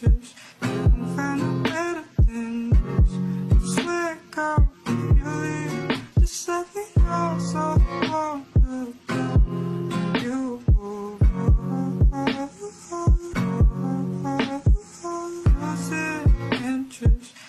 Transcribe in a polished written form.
interest. Won't find a better than this. I swear, girl, if you leave, just let me know so I won't look at you. Losing interest.